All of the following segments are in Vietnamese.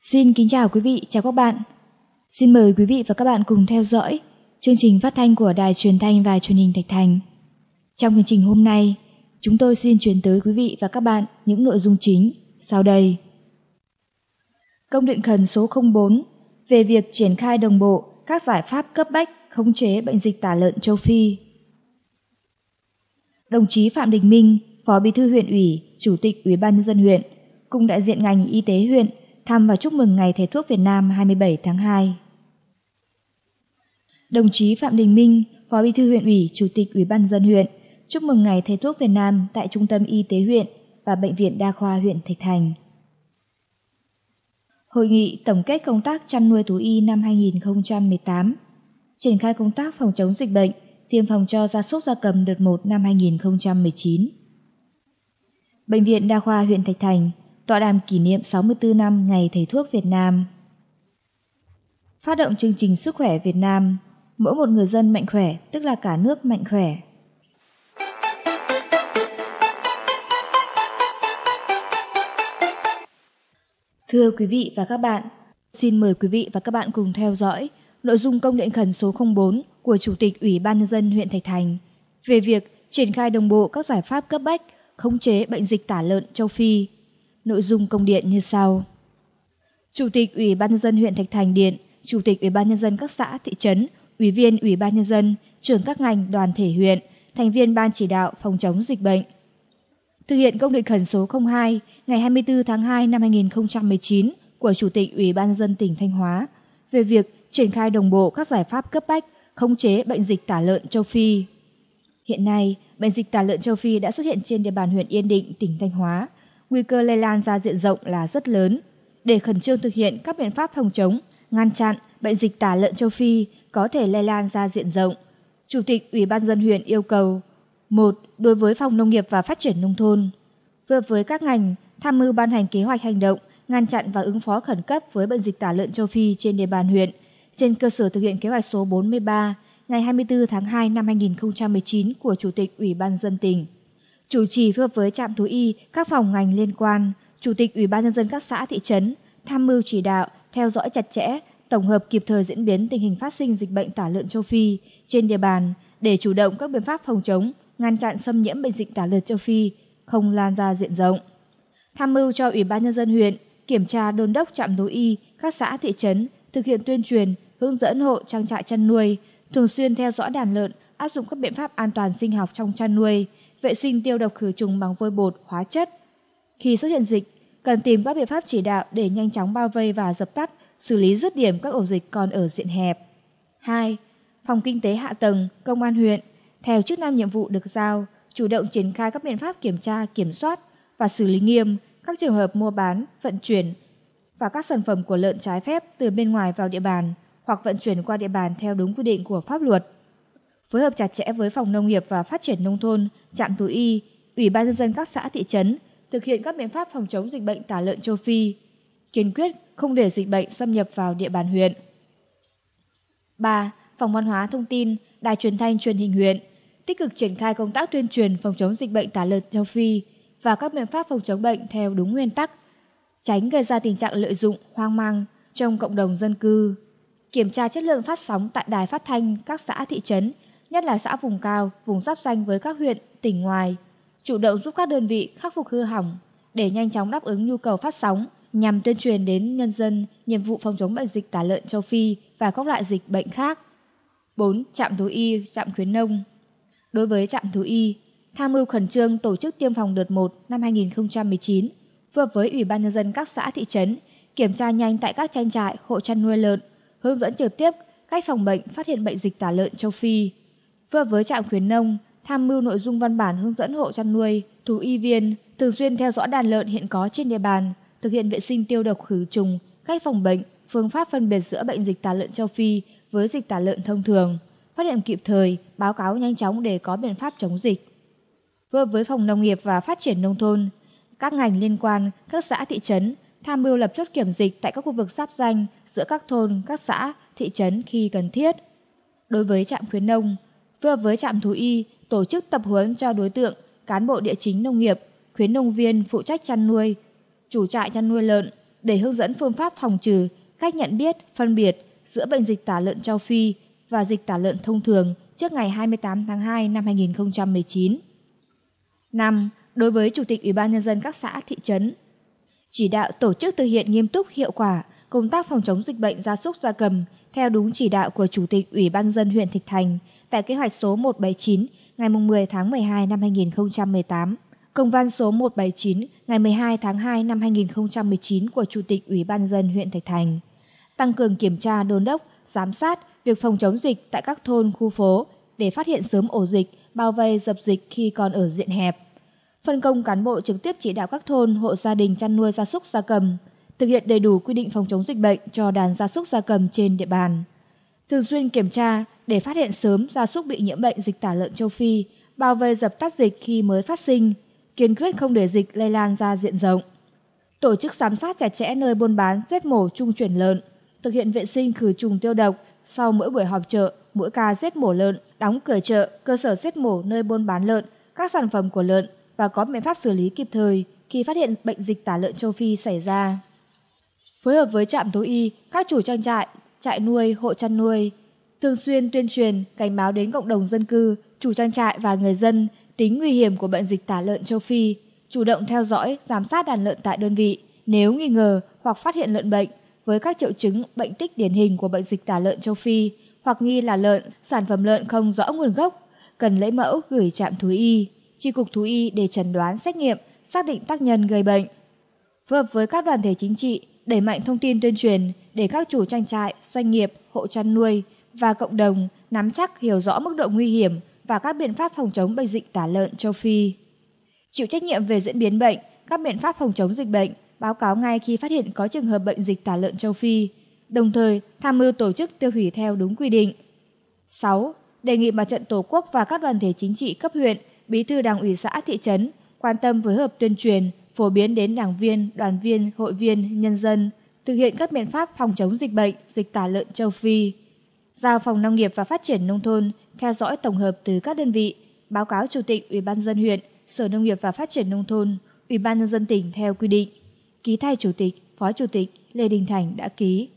Xin kính chào quý vị, chào các bạn. Xin mời quý vị và các bạn cùng theo dõi chương trình phát thanh của Đài Truyền thanh và Truyền hình Thạch Thành. Trong chương trình hôm nay, chúng tôi xin truyền tới quý vị và các bạn những nội dung chính sau đây. Công điện khẩn số 04 về việc triển khai đồng bộ các giải pháp cấp bách khống chế bệnh dịch tả lợn châu Phi. Đồng chí Phạm Đình Minh, Phó Bí thư huyện ủy, Chủ tịch Ủy ban nhân dân huyện cùng đại diện ngành y tế huyện thăm và chúc mừng Ngày Thầy thuốc Việt Nam 27 tháng 2. Đồng chí Phạm Đình Minh, Phó Bí thư huyện ủy, Chủ tịch Ủy ban nhân dân huyện chúc mừng Ngày Thầy thuốc Việt Nam tại Trung tâm Y tế huyện và Bệnh viện Đa khoa huyện Thạch Thành. Hội nghị tổng kết công tác chăn nuôi thú y năm 2018, triển khai công tác phòng chống dịch bệnh, tiêm phòng cho gia súc gia cầm đợt 1 năm 2019. Bệnh viện Đa khoa huyện Thạch Thành tọa đàm kỷ niệm 64 năm Ngày Thầy thuốc Việt Nam. Phát động chương trình Sức khỏe Việt Nam, mỗi một người dân mạnh khỏe, tức là cả nước mạnh khỏe. Thưa quý vị và các bạn, xin mời quý vị và các bạn cùng theo dõi nội dung công điện khẩn số 04 của Chủ tịch Ủy ban nhân dân huyện Thạch Thành về việc triển khai đồng bộ các giải pháp cấp bách khống chế bệnh dịch tả lợn châu Phi. Nội dung công điện như sau. Chủ tịch Ủy ban nhân dân huyện Thạch Thành điện Chủ tịch Ủy ban nhân dân các xã, thị trấn, Ủy viên Ủy ban nhân dân, trưởng các ngành, đoàn thể huyện, thành viên ban chỉ đạo phòng chống dịch bệnh. Thực hiện công điện khẩn số 02 ngày 24 tháng 2 năm 2019 của Chủ tịch Ủy ban nhân dân tỉnh Thanh Hóa về việc triển khai đồng bộ các giải pháp cấp bách khống chế bệnh dịch tả lợn châu Phi. Hiện nay, bệnh dịch tả lợn châu Phi đã xuất hiện trên địa bàn huyện Yên Định, tỉnh Thanh Hóa. Nguy cơ lây lan ra diện rộng là rất lớn. Để khẩn trương thực hiện các biện pháp phòng chống, ngăn chặn bệnh dịch tả lợn châu Phi có thể lây lan ra diện rộng, Chủ tịch Ủy ban nhân dân huyện yêu cầu: 1. Đối với Phòng Nông nghiệp và Phát triển Nông thôn, phối hợp với các ngành tham mưu ban hành kế hoạch hành động ngăn chặn và ứng phó khẩn cấp với bệnh dịch tả lợn châu Phi trên địa bàn huyện trên cơ sở thực hiện kế hoạch số 43 ngày 24 tháng 2 năm 2019 của Chủ tịch Ủy ban nhân dân tỉnh. Chủ trì phối hợp với trạm thú y, các phòng ngành liên quan, Chủ tịch Ủy ban nhân dân các xã, thị trấn tham mưu chỉ đạo, theo dõi chặt chẽ, tổng hợp kịp thời diễn biến tình hình phát sinh dịch bệnh tả lợn châu Phi trên địa bàn để chủ động các biện pháp phòng chống, ngăn chặn xâm nhiễm bệnh dịch tả lợn châu Phi không lan ra diện rộng. Tham mưu cho Ủy ban nhân dân huyện kiểm tra đôn đốc trạm thú y, các xã, thị trấn thực hiện tuyên truyền, hướng dẫn hộ trang trại chăn nuôi, thường xuyên theo dõi đàn lợn, áp dụng các biện pháp an toàn sinh học trong chăn nuôi, vệ sinh tiêu độc khử trùng bằng vôi bột, hóa chất. Khi xuất hiện dịch, cần tìm các biện pháp chỉ đạo để nhanh chóng bao vây và dập tắt, xử lý dứt điểm các ổ dịch còn ở diện hẹp. 2. Phòng Kinh tế Hạ tầng, Công an huyện, theo chức năng nhiệm vụ được giao, chủ động triển khai các biện pháp kiểm tra, kiểm soát và xử lý nghiêm các trường hợp mua bán, vận chuyển và các sản phẩm của lợn trái phép từ bên ngoài vào địa bàn hoặc vận chuyển qua địa bàn theo đúng quy định của pháp luật. Phối hợp chặt chẽ với Phòng Nông nghiệp và Phát triển Nông thôn, trạm thú y, Ủy ban nhân dân các xã, thị trấn thực hiện các biện pháp phòng chống dịch bệnh tả lợn châu Phi, kiên quyết không để dịch bệnh xâm nhập vào địa bàn huyện. 3. Phòng Văn hóa Thông tin, Đài Truyền thanh Truyền hình huyện tích cực triển khai công tác tuyên truyền phòng chống dịch bệnh tả lợn châu Phi và các biện pháp phòng chống bệnh theo đúng nguyên tắc, tránh gây ra tình trạng lợi dụng, hoang mang trong cộng đồng dân cư. Kiểm tra chất lượng phát sóng tại đài phát thanh các xã, thị trấn, nhất là xã vùng cao, vùng giáp ranh với các huyện, tỉnh ngoài, chủ động giúp các đơn vị khắc phục hư hỏng để nhanh chóng đáp ứng nhu cầu phát sóng nhằm tuyên truyền đến nhân dân nhiệm vụ phòng chống bệnh dịch tả lợn châu Phi và các loại dịch bệnh khác. 4. Trạm thú y, trạm khuyến nông. Đối với trạm thú y, tham mưu khẩn trương tổ chức tiêm phòng đợt 1 năm 2019, phối hợp với Ủy ban nhân dân các xã, thị trấn kiểm tra nhanh tại các trang trại, hộ chăn nuôi lợn, hướng dẫn trực tiếp cách phòng bệnh, phát hiện bệnh dịch tả lợn châu Phi. Phối hợp với trạm khuyến nông, tham mưu nội dung văn bản hướng dẫn hộ chăn nuôi, thú y viên thường xuyên theo dõi đàn lợn hiện có trên địa bàn, thực hiện vệ sinh tiêu độc khử trùng, cách phòng bệnh, phương pháp phân biệt giữa bệnh dịch tả lợn châu Phi với dịch tả lợn thông thường, phát hiện kịp thời, báo cáo nhanh chóng để có biện pháp chống dịch. Phối hợp với Phòng Nông nghiệp và Phát triển Nông thôn, các ngành liên quan, các xã, thị trấn tham mưu lập chốt kiểm dịch tại các khu vực giáp ranh giữa các thôn, các xã, thị trấn khi cần thiết. Đối với trạm khuyến nông, phối hợp với trạm thú y tổ chức tập huấn cho đối tượng cán bộ địa chính nông nghiệp, khuyến nông viên phụ trách chăn nuôi, chủ trại chăn nuôi lợn, để hướng dẫn phương pháp phòng trừ, cách nhận biết, phân biệt giữa bệnh dịch tả lợn châu Phi và dịch tả lợn thông thường trước ngày 28 tháng 2 năm 2019. 5. Đối với Chủ tịch Ủy ban Nhân dân các xã, thị trấn, chỉ đạo tổ chức thực hiện nghiêm túc, hiệu quả công tác phòng chống dịch bệnh gia súc gia cầm theo đúng chỉ đạo của Chủ tịch Ủy ban Nhân dân huyện Thạch Thành tại kế hoạch số 179 ngày 10 tháng 12 năm 2018, công văn số 179 ngày 12 tháng 2 năm 2019 của Chủ tịch Ủy ban Nhân dân huyện Thạch Thành, tăng cường kiểm tra, đôn đốc, giám sát việc phòng chống dịch tại các thôn, khu phố để phát hiện sớm ổ dịch, bao vây dập dịch khi còn ở diện hẹp. Phân công cán bộ trực tiếp chỉ đạo các thôn, hộ gia đình chăn nuôi gia súc gia cầm thực hiện đầy đủ quy định phòng chống dịch bệnh cho đàn gia súc gia cầm trên địa bàn. Thường xuyên kiểm tra để phát hiện sớm gia súc bị nhiễm bệnh dịch tả lợn châu Phi, bao vây dập tắt dịch khi mới phát sinh, kiên quyết không để dịch lây lan ra diện rộng. Tổ chức giám sát chặt chẽ nơi buôn bán, giết mổ, trung chuyển lợn, thực hiện vệ sinh khử trùng tiêu độc sau mỗi buổi họp chợ, mỗi ca giết mổ lợn, đóng cửa chợ, cơ sở giết mổ, nơi buôn bán lợn, các sản phẩm của lợn và có biện pháp xử lý kịp thời khi phát hiện bệnh dịch tả lợn châu Phi xảy ra. Phối hợp với trạm thú y, các chủ trang trại, trại nuôi, hộ chăn nuôi, thường xuyên tuyên truyền, cảnh báo đến cộng đồng dân cư, chủ trang trại và người dân tính nguy hiểm của bệnh dịch tả lợn châu Phi, chủ động theo dõi, giám sát đàn lợn tại đơn vị. Nếu nghi ngờ hoặc phát hiện lợn bệnh với các triệu chứng bệnh tích điển hình của bệnh dịch tả lợn châu Phi hoặc nghi là lợn, sản phẩm lợn không rõ nguồn gốc, cần lấy mẫu gửi trạm thú y, chi cục thú y để chẩn đoán, xét nghiệm, xác định tác nhân gây bệnh. Phối hợp với các đoàn thể chính trị, đẩy mạnh thông tin tuyên truyền để các chủ trang trại, doanh nghiệp, hộ chăn nuôi và cộng đồng nắm chắc, hiểu rõ mức độ nguy hiểm và các biện pháp phòng chống bệnh dịch tả lợn châu Phi. Chịu trách nhiệm về diễn biến bệnh, các biện pháp phòng chống dịch bệnh, báo cáo ngay khi phát hiện có trường hợp bệnh dịch tả lợn châu Phi, đồng thời tham mưu tổ chức tiêu hủy theo đúng quy định. 6. Đề nghị Mặt trận Tổ quốc và các đoàn thể chính trị cấp huyện, bí thư đảng ủy xã, thị trấn quan tâm phối hợp tuyên truyền, phổ biến đến đảng viên, đoàn viên, hội viên, nhân dân thực hiện các biện pháp phòng chống dịch bệnh dịch tả lợn châu Phi. Giao Phòng Nông nghiệp và Phát triển Nông thôn theo dõi tổng hợp từ các đơn vị, báo cáo Chủ tịch Ủy ban Nhân dân huyện, Sở Nông nghiệp và Phát triển Nông thôn, Ủy ban Nhân dân tỉnh theo quy định. Ký thay Chủ tịch, Phó Chủ tịch Lê Đình Thành đã ký.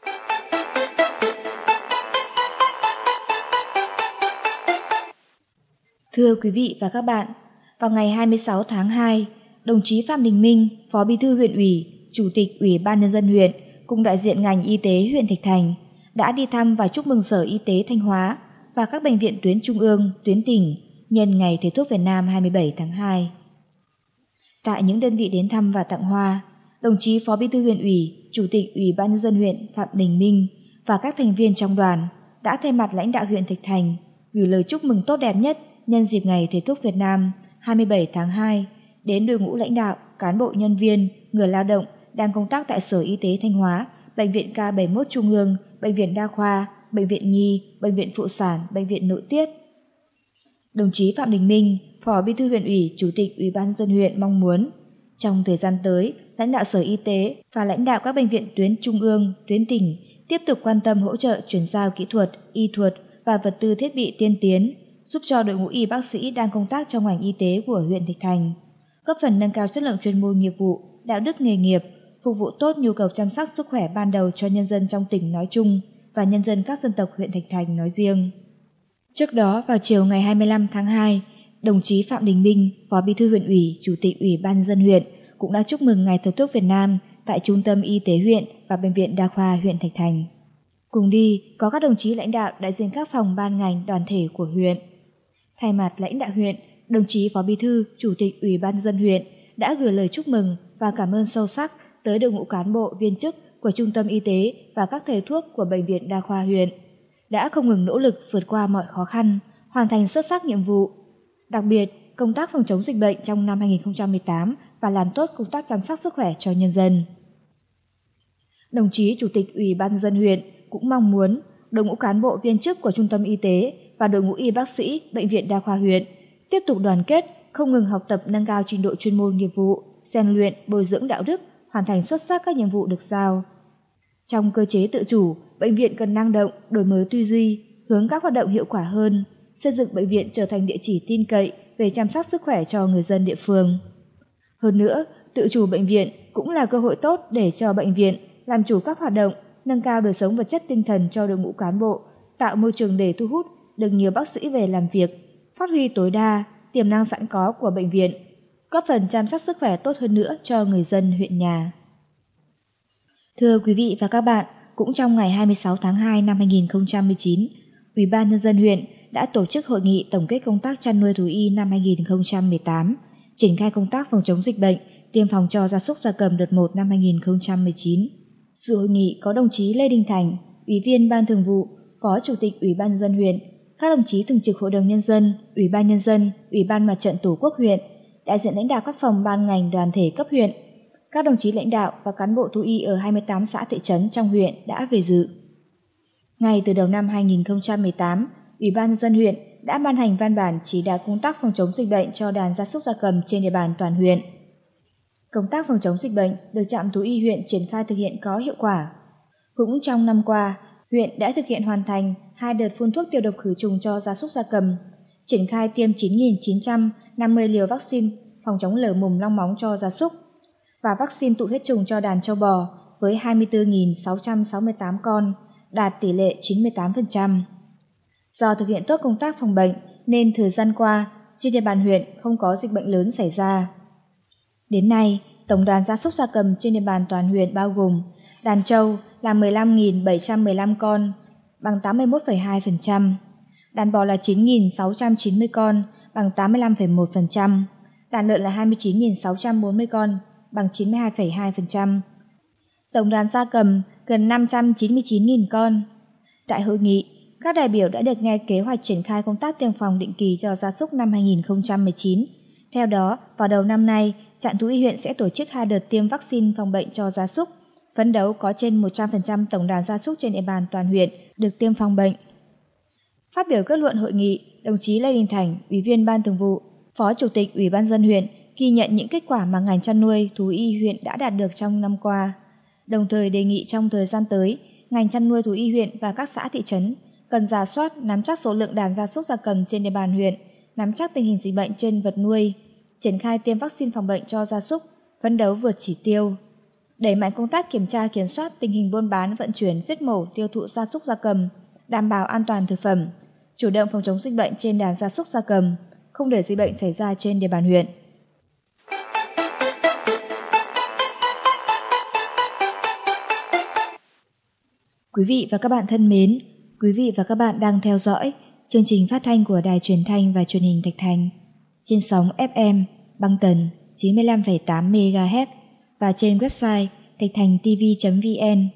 Thưa quý vị và các bạn, vào ngày 26 tháng 2, đồng chí Phạm Đình Minh, Phó Bí thư huyện ủy, Chủ tịch Ủy ban Nhân dân huyện cùng đại diện ngành y tế huyện Thạch Thành đã đi thăm và chúc mừng Sở Y tế Thanh Hóa và các bệnh viện tuyến trung ương, tuyến tỉnh nhân ngày Thầy thuốc Việt Nam 27 tháng 2. Tại những đơn vị đến thăm và tặng hoa, đồng chí Phó Bí thư huyện ủy, Chủ tịch Ủy ban Nhân dân huyện Phạm Đình Minh và các thành viên trong đoàn đã thay mặt lãnh đạo huyện Thạch Thành gửi lời chúc mừng tốt đẹp nhất nhân dịp ngày Thầy thuốc Việt Nam 27 tháng 2 đến đội ngũ lãnh đạo, cán bộ nhân viên, người lao động đang công tác tại Sở Y tế Thanh Hóa, Bệnh viện K71 Trung ương, Bệnh viện Đa khoa, Bệnh viện Nhi, Bệnh viện Phụ sản, Bệnh viện Nội tiết. Đồng chí Phạm Đình Minh, Phó Bí thư huyện ủy, Chủ tịch Ủy ban Nhân dân huyện mong muốn trong thời gian tới, lãnh đạo Sở Y tế và lãnh đạo các bệnh viện tuyến trung ương, tuyến tỉnh tiếp tục quan tâm hỗ trợ chuyển giao kỹ thuật, y thuật và vật tư thiết bị tiên tiến, giúp cho đội ngũ y bác sĩ đang công tác trong ngành y tế của huyện Thạch Thành góp phần nâng cao chất lượng chuyên môn nghiệp vụ, đạo đức nghề nghiệp, phục vụ tốt nhu cầu chăm sóc sức khỏe ban đầu cho nhân dân trong tỉnh nói chung và nhân dân các dân tộc huyện Thạch Thành nói riêng. Trước đó, vào chiều ngày 25 tháng 2, đồng chí Phạm Đình Minh, Phó Bí thư huyện ủy, Chủ tịch Ủy ban Nhân dân huyện cũng đã chúc mừng Ngày Thầy thuốc Việt Nam tại Trung tâm Y tế huyện và Bệnh viện Đa khoa huyện Thạch Thành. Cùng đi có các đồng chí lãnh đạo đại diện các phòng ban ngành đoàn thể của huyện. Thay mặt lãnh đạo huyện, đồng chí Phó Bí thư, Chủ tịch Ủy ban Nhân dân huyện đã gửi lời chúc mừng và cảm ơn sâu sắc tới đội ngũ cán bộ viên chức của Trung tâm Y tế và các thầy thuốc của Bệnh viện Đa khoa huyện đã không ngừng nỗ lực vượt qua mọi khó khăn, hoàn thành xuất sắc nhiệm vụ. Đặc biệt, công tác phòng chống dịch bệnh trong năm 2018 và làm tốt công tác chăm sóc sức khỏe cho nhân dân. Đồng chí Chủ tịch Ủy ban Nhân dân huyện cũng mong muốn đội ngũ cán bộ viên chức của Trung tâm Y tế và đội ngũ y bác sĩ Bệnh viện Đa khoa huyện tiếp tục đoàn kết, không ngừng học tập nâng cao trình độ chuyên môn nghiệp vụ, rèn luyện, bồi dưỡng đạo đức, hoàn thành xuất sắc các nhiệm vụ được giao. Trong cơ chế tự chủ, bệnh viện cần năng động, đổi mới tư duy, hướng các hoạt động hiệu quả hơn, xây dựng bệnh viện trở thành địa chỉ tin cậy về chăm sóc sức khỏe cho người dân địa phương. Hơn nữa, tự chủ bệnh viện cũng là cơ hội tốt để cho bệnh viện làm chủ các hoạt động, nâng cao đời sống vật chất tinh thần cho đội ngũ cán bộ, tạo môi trường để thu hút được nhiều bác sĩ về làm việc, phát huy tối đa tiềm năng sẵn có của bệnh viện, góp phần chăm sóc sức khỏe tốt hơn nữa cho người dân huyện nhà. Thưa quý vị và các bạn, cũng trong ngày 26 tháng 2 năm 2019, Ủy ban Nhân dân huyện đã tổ chức hội nghị tổng kết công tác chăn nuôi thú y năm 2018, triển khai công tác phòng chống dịch bệnh, tiêm phòng cho gia súc gia cầm đợt 1 năm 2019. Dự hội nghị có đồng chí Lê Đình Thành, Ủy viên Ban Thường vụ, Phó Chủ tịch Ủy ban Nhân dân huyện, các đồng chí Thường trực Hội đồng Nhân dân, Ủy ban Nhân dân, Ủy ban Mặt trận Tổ quốc huyện, đại diện lãnh đạo các phòng ban ngành đoàn thể cấp huyện, các đồng chí lãnh đạo và cán bộ thú y ở 28 xã thị trấn trong huyện đã về dự. Ngay từ đầu năm 2018, Ủy ban Nhân dân huyện đã ban hành văn bản chỉ đạo công tác phòng chống dịch bệnh cho đàn gia súc gia cầm trên địa bàn toàn huyện. Công tác phòng chống dịch bệnh được trạm thú y huyện triển khai thực hiện có hiệu quả. Cũng trong năm qua, huyện đã thực hiện hoàn thành 2 đợt phun thuốc tiêu độc khử trùng cho gia súc gia cầm, triển khai tiêm 9.950 liều vaccine phòng chống lở mồm long móng cho gia súc và vaccine tụ huyết trùng cho đàn trâu bò với 24.668 con, đạt tỷ lệ 98%. Do thực hiện tốt công tác phòng bệnh nên thời gian qua trên địa bàn huyện không có dịch bệnh lớn xảy ra. Đến nay, tổng đàn gia súc gia cầm trên địa bàn toàn huyện bao gồm đàn trâu là 15.715 con, bằng 81,2%, đàn bò là 9.690 con, bằng 85,1%, đàn lợn là 29.640 con, bằng 92,2%. Tổng đàn gia cầm gần 599.000 con. Tại hội nghị, các đại biểu đã được nghe kế hoạch triển khai công tác tiêm phòng định kỳ cho gia súc năm 2019. Theo đó, vào đầu năm nay, trạm thú y huyện sẽ tổ chức 2 đợt tiêm vaccine phòng bệnh cho gia súc, phấn đấu có trên 100% tổng đàn gia súc trên địa bàn toàn huyện được tiêm phòng bệnh. Phát biểu kết luận hội nghị, đồng chí Lê Đình Thành, Ủy viên Ban Thường vụ, Phó Chủ tịch Ủy ban Nhân dân huyện ghi nhận những kết quả mà ngành chăn nuôi thú y huyện đã đạt được trong năm qua, đồng thời đề nghị trong thời gian tới, ngành chăn nuôi thú y huyện và các xã thị trấn cần rà soát, nắm chắc số lượng đàn gia súc gia cầm trên địa bàn huyện, nắm chắc tình hình dịch bệnh trên vật nuôi, triển khai tiêm vaccine phòng bệnh cho gia súc, phấn đấu vượt chỉ tiêu. Đẩy mạnh công tác kiểm tra kiểm soát tình hình buôn bán, vận chuyển, giết mổ, tiêu thụ gia súc gia cầm, đảm bảo an toàn thực phẩm, chủ động phòng chống dịch bệnh trên đàn gia súc gia cầm, không để dịch bệnh xảy ra trên địa bàn huyện. Quý vị và các bạn thân mến, quý vị và các bạn đang theo dõi chương trình phát thanh của Đài Truyền thanh và Truyền hình Thạch Thành trên sóng FM băng tần 95,8 MHz và trên website thachtanhtv.vn.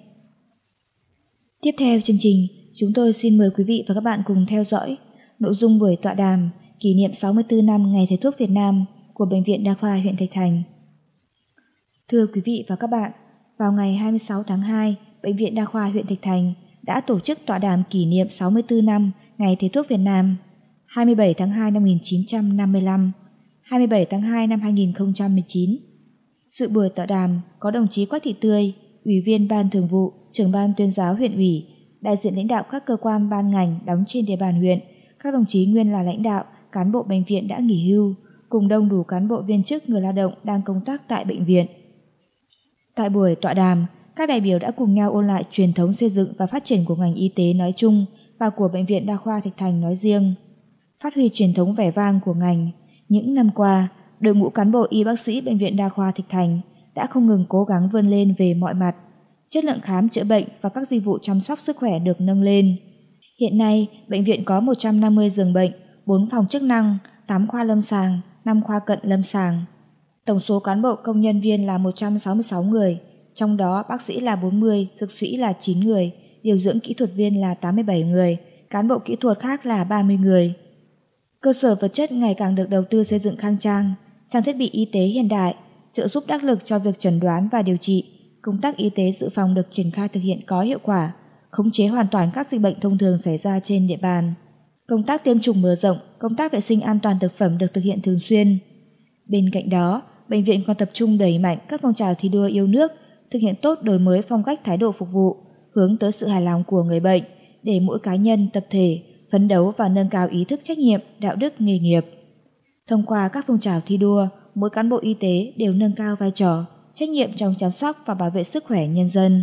Tiếp theo chương trình, chúng tôi xin mời quý vị và các bạn cùng theo dõi nội dung buổi tọa đàm kỷ niệm 64 năm Ngày Thầy thuốc Việt Nam của Bệnh viện Đa khoa huyện Thạch Thành. Thưa quý vị và các bạn, vào ngày 26 tháng 2, Bệnh viện Đa khoa huyện Thạch Thành đã tổ chức tọa đàm kỷ niệm 64 năm Ngày Thầy thuốc Việt Nam 27 tháng 2 năm 1955, 27 tháng 2 năm 2019. Dự buổi tọa đàm có đồng chí Quách Thị Tươi, Ủy viên Ban Thường vụ, Trưởng ban Tuyên giáo huyện ủy, đại diện lãnh đạo các cơ quan ban ngành đóng trên địa bàn huyện, các đồng chí nguyên là lãnh đạo, cán bộ bệnh viện đã nghỉ hưu, cùng đông đủ cán bộ viên chức người lao động đang công tác tại bệnh viện. Tại buổi tọa đàm, các đại biểu đã cùng nhau ôn lại truyền thống xây dựng và phát triển của ngành y tế nói chung và của Bệnh viện Đa khoa Thạch Thành nói riêng. Phát huy truyền thống vẻ vang của ngành, những năm qua, đội ngũ cán bộ y bác sĩ Bệnh viện Đa khoa Thạch Thành đã không ngừng cố gắng vươn lên về mọi mặt. Chất lượng khám chữa bệnh và các dịch vụ chăm sóc sức khỏe được nâng lên. Hiện nay, bệnh viện có 150 giường bệnh, 4 phòng chức năng, 8 khoa lâm sàng, 5 khoa cận lâm sàng. Tổng số cán bộ công nhân viên là 166 người, trong đó bác sĩ là 40, dược sĩ là 9 người, điều dưỡng kỹ thuật viên là 87 người, cán bộ kỹ thuật khác là 30 người. Cơ sở vật chất ngày càng được đầu tư xây dựng khang trang, trang thiết bị y tế hiện đại, trợ giúp đắc lực cho việc chẩn đoán và điều trị. Công tác y tế dự phòng được triển khai thực hiện có hiệu quả, khống chế hoàn toàn các dịch bệnh thông thường xảy ra trên địa bàn. Công tác tiêm chủng mở rộng, công tác vệ sinh an toàn thực phẩm được thực hiện thường xuyên. Bên cạnh đó, bệnh viện còn tập trung đẩy mạnh các phong trào thi đua yêu nước, thực hiện tốt đổi mới phong cách thái độ phục vụ, hướng tới sự hài lòng của người bệnh, để mỗi cá nhân, tập thể phấn đấu và nâng cao ý thức trách nhiệm, đạo đức nghề nghiệp. Thông qua các phong trào thi đua, mỗi cán bộ y tế đều nâng cao vai trò, trách nhiệm trong chăm sóc và bảo vệ sức khỏe nhân dân.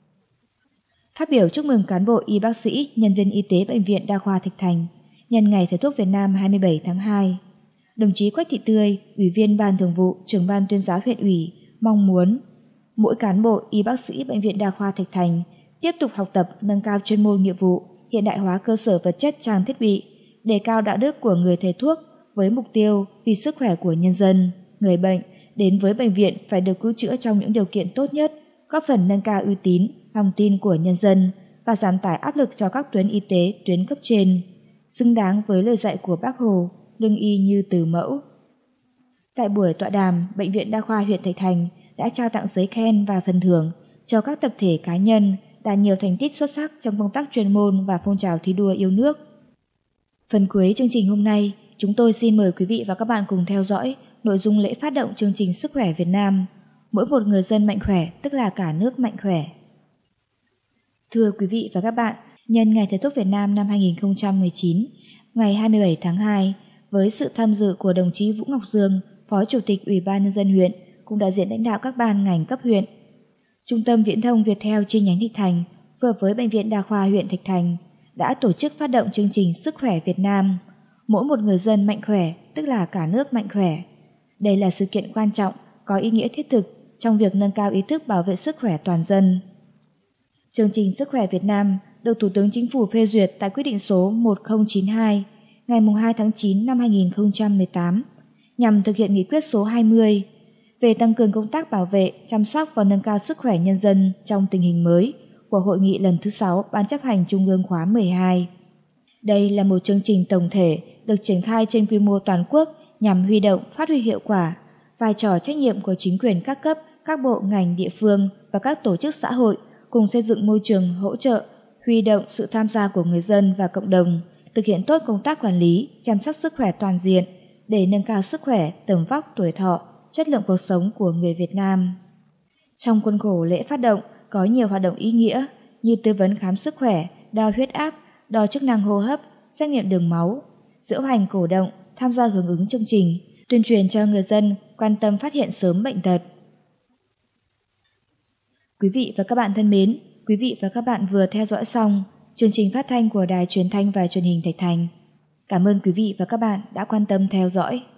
Phát biểu chúc mừng cán bộ y bác sĩ, nhân viên y tế Bệnh viện Đa khoa Thạch Thành nhân ngày Thầy thuốc Việt Nam 27 tháng 2, đồng chí Quách Thị Tươi, Ủy viên Ban Thường vụ, Trưởng ban Tuyên giáo huyện ủy mong muốn mỗi cán bộ y bác sĩ Bệnh viện Đa khoa Thạch Thành tiếp tục học tập, nâng cao chuyên môn nghiệp vụ, hiện đại hóa cơ sở vật chất trang thiết bị, đề cao đạo đức của người thầy thuốc với mục tiêu vì sức khỏe của nhân dân, người bệnh đến với bệnh viện phải được cứu chữa trong những điều kiện tốt nhất, góp phần nâng cao uy tín, lòng tin của nhân dân và giảm tải áp lực cho các tuyến y tế, tuyến cấp trên, xứng đáng với lời dạy của Bác Hồ, lương y như từ mẫu. Tại buổi tọa đàm, Bệnh viện Đa khoa huyện Thạch Thành đã trao tặng giấy khen và phần thưởng cho các tập thể cá nhân đạt nhiều thành tích xuất sắc trong công tác chuyên môn và phong trào thi đua yêu nước. Phần cuối chương trình hôm nay, chúng tôi xin mời quý vị và các bạn cùng theo dõi nội dung lễ phát động chương trình Sức khỏe Việt Nam, mỗi một người dân mạnh khỏe, tức là cả nước mạnh khỏe. Thưa quý vị và các bạn, nhân ngày Thầy thuốc Việt Nam năm 2019, ngày 27 tháng 2, với sự tham dự của đồng chí Vũ Ngọc Dương, Phó Chủ tịch Ủy ban Nhân dân huyện, cùng đại diện lãnh đạo các ban ngành cấp huyện, Trung tâm Viễn thông Viettel chi nhánh Thạch Thành phối hợp với Bệnh viện Đa khoa huyện Thạch Thành đã tổ chức phát động chương trình Sức khỏe Việt Nam, mỗi một người dân mạnh khỏe, tức là cả nước mạnh khỏe. Đây là sự kiện quan trọng, có ý nghĩa thiết thực trong việc nâng cao ý thức bảo vệ sức khỏe toàn dân. Chương trình Sức khỏe Việt Nam được Thủ tướng Chính phủ phê duyệt tại quyết định số 1092 ngày 2 tháng 9 năm 2018 nhằm thực hiện nghị quyết số 20 về tăng cường công tác bảo vệ, chăm sóc và nâng cao sức khỏe nhân dân trong tình hình mới của Hội nghị lần thứ 6 Ban chấp hành Trung ương khóa 12. Đây là một chương trình tổng thể được triển khai trên quy mô toàn quốc nhằm huy động, phát huy hiệu quả vai trò trách nhiệm của chính quyền các cấp, các bộ ngành địa phương và các tổ chức xã hội cùng xây dựng môi trường hỗ trợ, huy động sự tham gia của người dân và cộng đồng, thực hiện tốt công tác quản lý, chăm sóc sức khỏe toàn diện để nâng cao sức khỏe, tầm vóc, tuổi thọ, chất lượng cuộc sống của người Việt Nam. Trong khuôn khổ lễ phát động có nhiều hoạt động ý nghĩa như tư vấn khám sức khỏe, đo huyết áp, đo chức năng hô hấp, xét nghiệm đường máu, diễu hành cổ động, tham gia hưởng ứng chương trình, tuyên truyền cho người dân quan tâm phát hiện sớm bệnh tật. Quý vị và các bạn thân mến, quý vị và các bạn vừa theo dõi xong chương trình phát thanh của Đài Truyền thanh và Truyền hình Thạch Thành. Cảm ơn quý vị và các bạn đã quan tâm theo dõi.